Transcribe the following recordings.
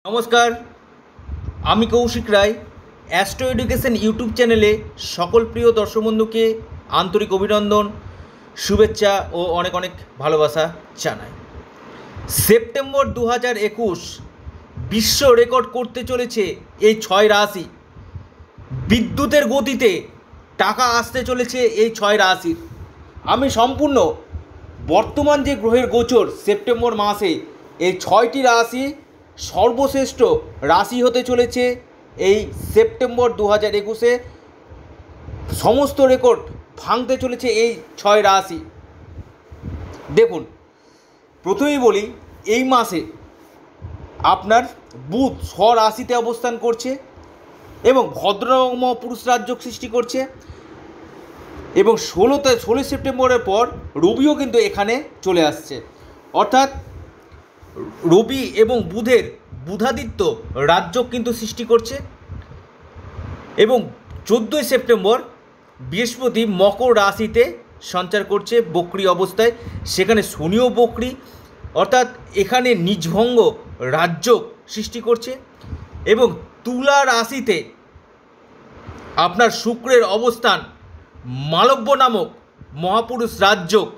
নমস্কার, আমি Koushik Roy. Astro education YouTube চ্যানেলে সকল প্রিয় দর্শক বন্ধুকে আন্তরিক অভিনন্দন, শুভেচ্ছা ও অনেক অনেক ভালোবাসা জানাই। সেপ্টেম্বর 2021 বিশ্ব রেকর্ড করতে চলেছে এই 6 রাশি। বিদ্যুতের গতিতে টাকা আসতে চলেছে এই 6 রাশির। আমি সম্পূর্ণ বর্তমান যে গ্রহের গোচর সেপ্টেম্বর মাসে এই 6টি রাশি সর্বশ্রেষ্ঠ রাশি হতে চলেছে এই সেপ্টেম্বর 2021-এ। সমস্ত রেকর্ড ভাঙতে চলেছে এই 6 রাশি। দেখুন, প্রথমেই বলি, এই মাসে আপনার বুধ স্বরাশিতে অবস্থান করছে এবং ভদ্রম পুরুষ রাজযোগ সৃষ্টি করছে, এবং 16 সেপ্টেম্বরের পর রবিও কিন্তু এখানে চলে আসছে। অর্থাৎ রবি এবং বুধের বুধাদিত্য রাজযোগ কিন্তু সৃষ্টি করছে। এবং 14 সেপ্টেম্বর বৃহস্পতি মকর রাশিতে সঞ্চার করছে বক্রী অবস্থায়, সেখানে শনিও বক্রী, অর্থাৎ এখানে নিজভঙ্গ রাজযোগ সৃষ্টি করছে। এবং তুলা রাশিতে আপনার শুক্রের অবস্থান মালব্য নামক মহাপুরুষ রাজযোগ।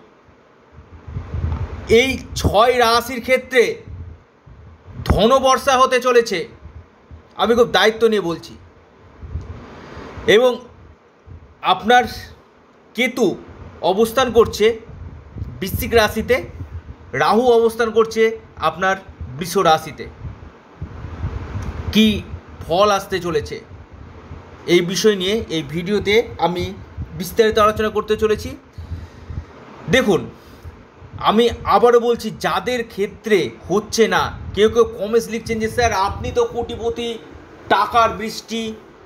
এই 6 রাশির ক্ষেত্রে ধনবর্ষা হতে চলেছে, আমি খুব দায়িত্ব নিয়ে বলছি। এবং আপনার কেতু অবস্থান করছে বৃশ্চিক রাশিতে, রাহু অবস্থান করছে আপনার বৃষ রাশিতে। কি ফল আসতে চলেছে এই বিষয় নিয়ে এই ভিডিওতে আমি বিস্তারিত আলোচনা করতে চলেছি। দেখুন, আমি আবারও বলছি, যাদের ক্ষেত্রে হচ্ছে না, কেউ কেউ কমেন্টস লিখছেন যে স্যার আপনি তো কোটিপতি, টাকার বৃষ্টি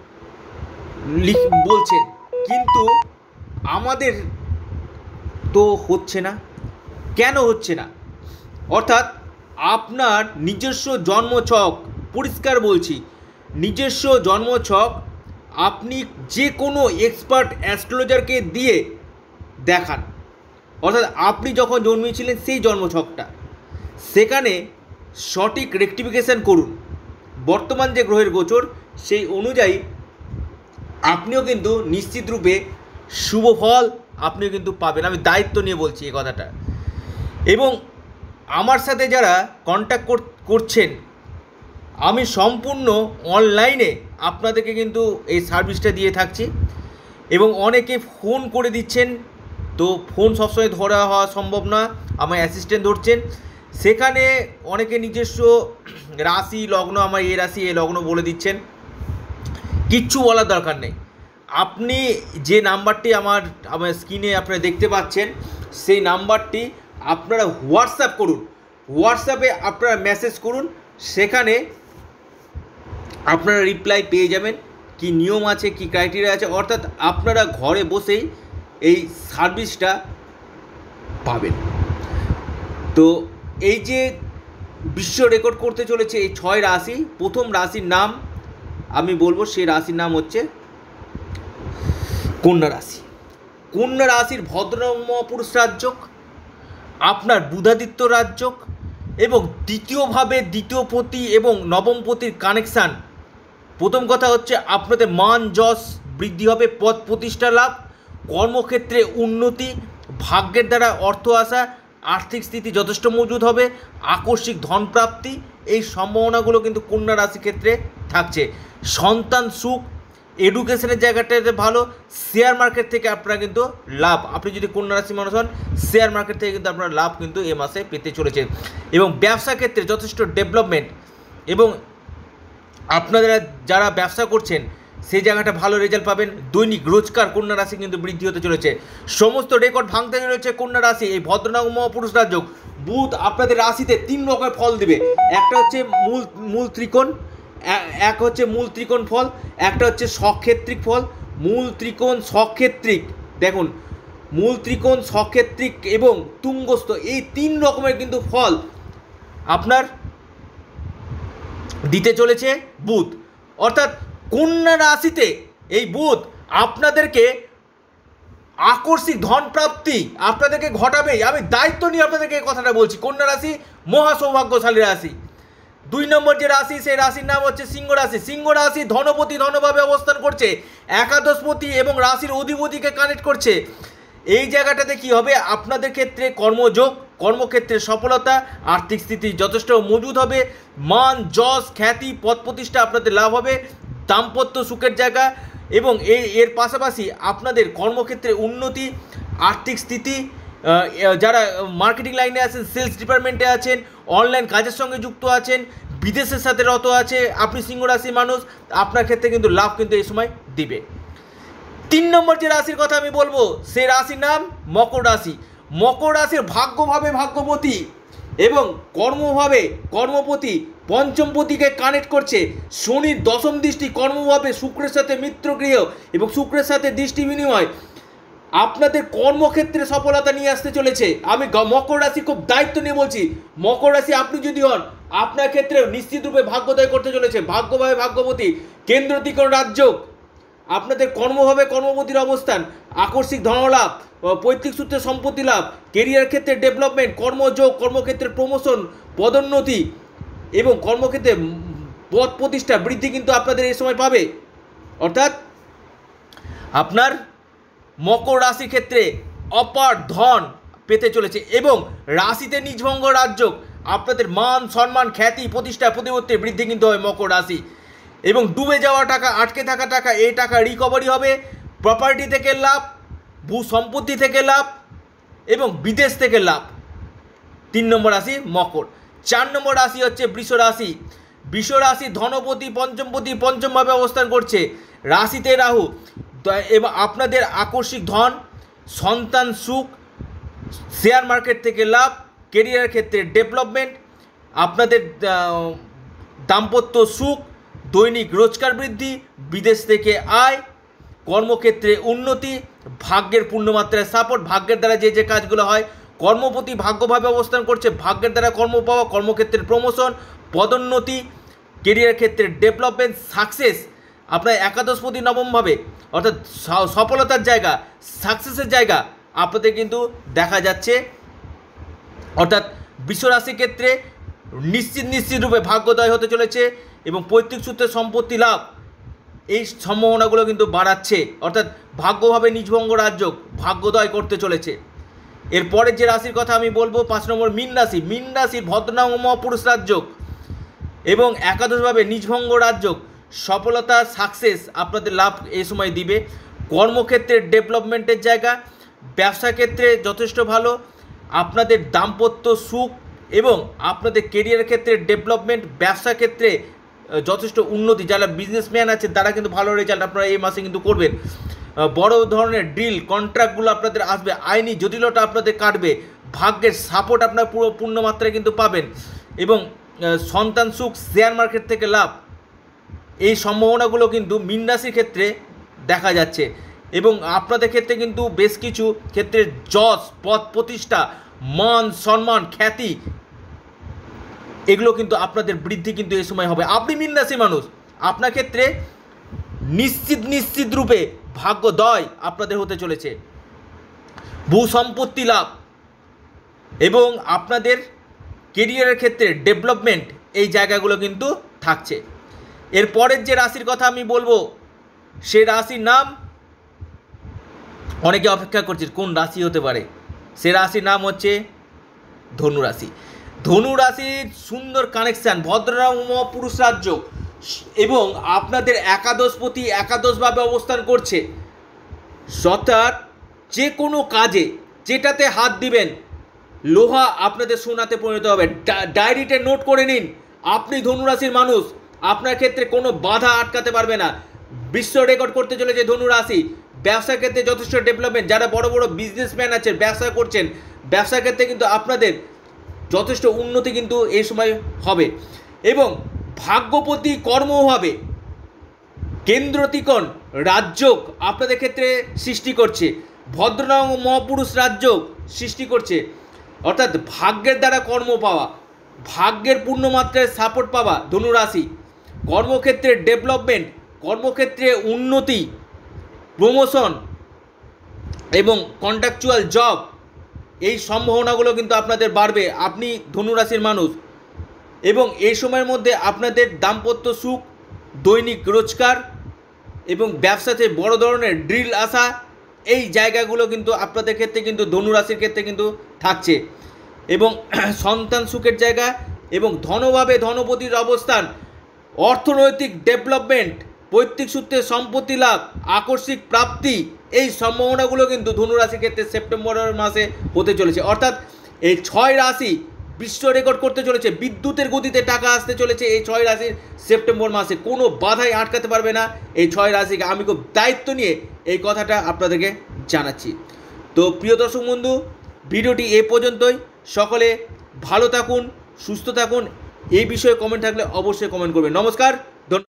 বলছেন, কিন্তু আমাদের তো হচ্ছে না। কেন হচ্ছে না? অর্থাৎ আপনার নিজস্ব জন্মছক, পরিষ্কার বলছি, নিজস্ব জন্মছক আপনি যে কোনো এক্সপার্ট অ্যাস্ট্রোলজারকে দিয়ে দেখান। অর্থাৎ আপনি যখন জন্মেছিলেন সেই জন্মছকটা, সেখানে সঠিক রেকটিফিকেশান করুন। বর্তমান যে গ্রহের গোচর সেই অনুযায়ী আপনিও কিন্তু নিশ্চিত রূপে শুভ ফল আপনিও কিন্তু পাবেন। আমি দায়িত্ব নিয়ে বলছি এই কথাটা। এবং আমার সাথে যারা কন্ট্যাক্ট করছেন, আমি সম্পূর্ণ অনলাইনে আপনাদেরকে কিন্তু এই সার্ভিসটা দিয়ে থাকছি। এবং অনেকে ফোন করে দিচ্ছেন, তো ফোন সবসময় ধরা হওয়া সম্ভব না, আমার অ্যাসিস্ট্যান্ট ধরছেন। সেখানে অনেকে নিজস্ব রাশি লগ্ন, আমার এ রাশি এ লগ্ন বলে দিচ্ছেন, কিচ্ছু বলার দরকার নেই। আপনি যে নাম্বারটি আমার স্ক্রিনে আপনারা দেখতে পাচ্ছেন, সেই নাম্বারটি আপনারা হোয়াটসঅ্যাপ করুন। হোয়াটসঅ্যাপে আপনারা মেসেজ করুন, সেখানে আপনারা রিপ্লাই পেয়ে যাবেন। কি নিয়ম আছে, কি ক্রাইটেরিয়া আছে, অর্থাৎ আপনারা ঘরে বসেই এই সার্ভিসটা পাবেন। তো এই যে বিশ্ব রেকর্ড করতে চলেছে এই 6 রাশি, প্রথম রাশির নাম আমি বলবো, সেই রাশির নাম হচ্ছে কন্যা রাশি। কন্যা রাশির ভদ্রম পুরুষ রাজযোগ, আপনার বুধাদিত্য রাজযোগ, এবং দ্বিতীয়ভাবে দ্বিতীয়পতি এবং নবমপতির কানেকশান। প্রথম কথা হচ্ছে আপনাদের মান যশ বৃদ্ধি হবে, পদ প্রতিষ্ঠা লাভ, কর্মক্ষেত্রে উন্নতি, ভাগ্যের দ্বারা অর্থ আসা, আর্থিক স্থিতি যথেষ্ট মজবুত হবে, আকস্মিক ধনপ্রাপ্তি, এই সম্ভাবনাগুলো কিন্তু কন্যা রাশির ক্ষেত্রে থাকছে। সন্তান সুখ, এডুকেশনের জায়গাটাতে ভালো, শেয়ার মার্কেট থেকে আপনারা কিন্তু লাভ, আপনি যদি কন্যা রাশি মানুষ হন, শেয়ার মার্কেট থেকে কিন্তু আপনারা লাভ কিন্তু এ মাসে পেতে চলেছে। এবং ব্যবসা ক্ষেত্রে যথেষ্ট ডেভেলপমেন্ট, এবং আপনারা যারা ব্যবসা করছেন সেই জায়গাটা ভালো রেজাল্ট পাবেন। দৈনিক রোজগার কন্যা রাশি কিন্তু বৃদ্ধি হতে চলেছে। সমস্ত রেকর্ড ভাঙতে চলেছে কন্যা রাশি। এই ভদ্রনাম মহাপুরুষ রাজযোগ বুধ আপনাদের রাশিতে 3 রকমের ফল দেবে। একটা হচ্ছে মূল ত্রিকোণ, এক হচ্ছে মূল ত্রিকোণ ফল, একটা হচ্ছে সক্ষেত্রিক ফল। মূল ত্রিকোণ, সক্ষেত্রিক, দেখুন, মূল ত্রিকোণ, সক্ষেত্রিক এবং তুঙ্গস্থ, এই 3 রকমের কিন্তু ফল আপনার দিতে চলেছে বুধ। অর্থাৎ কন্যা রাশিতে এই বুধ আপনাদেরকে আকস্মিক ধন প্রাপ্তি আপনাদেরকে ঘটাবেই। আমি দায়িত্ব নিয়ে আপনাদেরকে এই কথাটা বলছি। কন্যা রাশি মহা সৌভাগ্যশালী রাশি। দুই নম্বর যে রাশি, সেই রাশির নাম হচ্ছে সিংহ রাশি। সিংহ রাশি ধনপতি ধনভাবে অবস্থান করছে, একাদশপতি এবং রাশির অধিপতিকে কানেক্ট করছে। এই জায়গাটাতে কি হবে, আপনাদের ক্ষেত্রে কর্মযোগ, কর্মক্ষেত্রে সফলতা, আর্থিক স্থিতি যথেষ্ট মজবুত হবে, মান যশ খ্যাতি পদ প্রতিষ্ঠা আপনাদের লাভ হবে, দাম্পত্য সুখের জায়গা, এবং এর পাশাপাশি আপনাদের কর্মক্ষেত্রে উন্নতি, আর্থিক স্থিতি, যারা মার্কেটিং লাইনে আছেন, সেলস ডিপার্টমেন্টে আছেন, অনলাইন কাজের সঙ্গে যুক্ত আছেন, বিদেশের সাথে রত আছে আপনি সিংহ রাশির মানুষ, আপনার ক্ষেত্রে কিন্তু লাভ কিন্তু এই সময় দিবে। তিন নম্বর যে রাশির কথা আমি বলবো, সেই রাশির নাম মকর রাশি। মকর রাশির ভাগ্যভাবে ভাগ্যপতি এবং কর্মভাবে কর্মপতি পঞ্চমপতিকে কানেক্ট করছে। শনির দশম দৃষ্টি কর্মভাবে শুক্রের সাথে মিত্রগৃহ এবং শুক্রের সাথে দৃষ্টি বিনিময় আপনাদের কর্মক্ষেত্রে সফলতা নিয়ে আসতে চলেছে। আমি মকর রাশি খুব দায়িত্ব নিয়ে বলছি, মকর রাশি আপনি যদি হন, আপনার ক্ষেত্রে নিশ্চিতরূপে ভাগ্যোদয় করতে চলেছে। ভাগ্যভাবে ভাগ্যপতি, কেন্দ্র ত্রিকোণ রাজ্য, আপনাদের কর্মভাবে কর্মপতির অবস্থান, আকস্মিক ধনলাভ, পৈতৃক সূত্রে সম্পত্তি লাভ, কেরিয়ার ক্ষেত্রে ডেভেলপমেন্ট, কর্মযোগ, কর্মক্ষেত্রে প্রমোশন, পদোন্নতি এবং কর্মক্ষেত্রে পদ প্রতিষ্ঠা বৃদ্ধি কিন্তু আপনাদের এই সময় পাবে। অর্থাৎ আপনার মকর রাশির ক্ষেত্রে অপার ধন পেতে চলেছে এবং রাশিতে নিজভঙ্গ রাজ্য, আপনাদের মান সম্মান খ্যাতি প্রতিষ্ঠা প্রতিপত্তি বৃদ্ধি কিন্তু হবে মকর রাশি। এবং ডুবে যাওয়া টাকা, আটকে থাকা টাকা, এই টাকা রিকভারি হবে, প্রপার্টি থেকে লাভ, ভূ সম্পত্তি থেকে লাভ এবং বিদেশ থেকে লাভ। 3 নম্বর রাশি মকর। 4 নম্বর রাশি হচ্ছে বৃষ রাশি। বৃষ রাশি ধনপতি পঞ্চমপতি পঞ্চমভাবে অবস্থান করছে, রাশিতে রাহু, এবং আপনাদের আকস্মিক ধন, সন্তান সুখ, শেয়ার মার্কেট থেকে লাভ, কেরিয়ার ক্ষেত্রে ডেভেলপমেন্ট, আপনাদের দাম্পত্য সুখ, দৈনিক রোজগার বৃদ্ধি, বিদেশ থেকে আয়, কর্মক্ষেত্রে উন্নতি, ভাগ্যের পূর্ণমাত্রায় সাপোর্ট, ভাগ্যের দ্বারা যে যে কাজগুলো হয়, কর্মপতি ভাগ্যভাবে অবস্থান করছে, ভাগ্যের দ্বারা কর্ম পাওয়া, কর্মক্ষেত্রের প্রমোশন, পদোন্নতি, কেরিয়ার ক্ষেত্রে ডেভেলপমেন্ট, সাকসেস, আপনার একাদশপতি নবমভাবে, অর্থাৎ সফলতার জায়গা, সাকসেসের জায়গা আপনাদের কিন্তু দেখা যাচ্ছে। অর্থাৎ বৃষ রাশির ক্ষেত্রে নিশ্চিত রূপে ভাগ্যোদয় হতে চলেছে এবং পৈতৃক সূত্রে সম্পত্তি লাভ, এই সম্ভাবনাগুলো কিন্তু বাড়াচ্ছে। অর্থাৎ ভাগ্যভাবে নিজভঙ্গ রাজ্য ভাগ্যোদয় করতে চলেছে। এরপরের যে রাশির কথা আমি বলবো 5 নম্বর মীন রাশি। মীন রাশির ভদ্রনাম মহাপুরুষ রাজ্য এবং একাদশভাবে নিজভঙ্গ রাজ্য, সফলতা সাকসেস আপনাদের লাভ এই সময় দিবে। কর্মক্ষেত্রে ডেভেলপমেন্টের জায়গা, ব্যবসা ক্ষেত্রে যথেষ্ট ভালো, আপনাদের দাম্পত্য সুখ এবং আপনাদের কেরিয়ার ক্ষেত্রে ডেভেলপমেন্ট, ব্যবসা ক্ষেত্রে যথেষ্ট উন্নতি। যারা বিজনেসম্যান আছে তারা কিন্তু ভালো রেজাল্ট আপনারা এই মাসে কিন্তু করবেন। বড় ধরনের ডিল কন্ট্রাক্টগুলো আপনাদের আসবে, আইনি জটিলতা আপনাদের কাটবে, ভাগ্যের সাপোর্ট আপনার পুরো পূর্ণ মাত্রায় কিন্তু পাবেন এবং সন্তান সুখ, শেয়ার মার্কেট থেকে লাভ, এই সম্ভাবনাগুলো কিন্তু মীন রাশির ক্ষেত্রে দেখা যাচ্ছে। এবং আপনাদের ক্ষেত্রে কিন্তু বেশ কিছু ক্ষেত্রে যশ পদ প্রতিষ্ঠা, মান সম্মান খ্যাতি, এগুলো কিন্তু আপনাদের বৃদ্ধি কিন্তু এই সময় হবে। আপনি মীন রাশি মানুষ, আপনার ক্ষেত্রে নিশ্চিত রূপে ভাগ্যোদয় আপনাদের হতে চলেছে, ভূ সম্পত্তি লাভ এবং আপনাদের কেরিয়ারের ক্ষেত্রে ডেভেলপমেন্ট, এই জায়গাগুলো কিন্তু থাকছে। এরপরের যে রাশির কথা আমি বলবো, সে রাশির নাম অনেকে অপেক্ষা করছে কোন রাশি হতে পারে, সে রাশির নাম হচ্ছে ধনু রাশি। ধনু রাশির সুন্দর কানেকশান, ভদ্রনাম মহাপুরুষ রাজ্য এবং আপনাদের একাদশপতি একাদশভাবে অবস্থান করছে। অর্থাৎ যে কোনো কাজে যেটাতে হাত দিবেন লোহা আপনাদের সোনাতে পরিণত হবে। ডায়েরিতে নোট করে নিন, আপনি ধনুরাশির মানুষ, আপনার ক্ষেত্রে কোনো বাধা আটকাতে পারবে না। বিশ্ব রেকর্ড করতে চলেছে ধনু রাশি। ব্যবসা ক্ষেত্রে যথেষ্ট ডেভেলপমেন্ট, যারা বড় বড় বিজনেসম্যান আছেন, ব্যবসা করছেন, ব্যবসা ক্ষেত্রে কিন্তু আপনাদের যথেষ্ট উন্নতি কিন্তু এই সময় হবে এবং ভাগ্যপতি কর্মভাবে কেন্দ্র ত্রিকোণ রাজ্য আপনাদের ক্ষেত্রে সৃষ্টি করছে, ভদ্রনাম মহাপুরুষ রাজ্য সৃষ্টি করছে। অর্থাৎ ভাগ্যের দ্বারা কর্ম পাওয়া, ভাগ্যের পূর্ণমাত্রায় সাপোর্ট পাওয়া ধনুরাশি, কর্মক্ষেত্রে ডেভেলপমেন্ট, কর্মক্ষেত্রে উন্নতি, প্রমোশন এবং কন্ট্রাকচুয়াল জব, এই সম্ভাবনাগুলো কিন্তু আপনাদের বাড়বে। আপনি ধনুরাশির মানুষ, এবং এই সময়ের মধ্যে আপনাদের দাম্পত্য সুখ, দৈনিক রোজগার এবং ব্যবসাতে বড় ধরনের ড্রিল আসা, এই জায়গাগুলো কিন্তু আপনাদের ক্ষেত্রে কিন্তু ধনুরাশির ক্ষেত্রে কিন্তু থাকছে। এবং সন্তান সুখের জায়গা এবং ধনভাবে ধনপতির অবস্থান, অর্থনৈতিক ডেভেলপমেন্ট, পৈতৃক সূত্রে সম্পত্তি লাভ, আকস্মিক প্রাপ্তি, এই সম্ভাবনাগুলো কিন্তু ধনুরাশির ক্ষেত্রে সেপ্টেম্বর মাসে হতে চলেছে। অর্থাৎ এই 6 রাশি বিশ্ব রেকর্ড করতে চলেছে, বিদ্যুতের গতিতে টাকা আসতে চলেছে এই 6 রাশির সেপ্টেম্বর মাসে। কোনো বাধাই আটকাতে পারবে না এই 6 রাশিকে। আমি খুব দায়িত্ব নিয়ে এই কথাটা আপনাদেরকে জানাচ্ছি। তো প্রিয় দর্শক বন্ধু, ভিডিওটি এ পর্যন্তই। সকলে ভালো থাকুন, সুস্থ থাকুন। এই বিষয়ে কমেন্ট থাকলে অবশ্যই কমেন্ট করবেন। নমস্কার।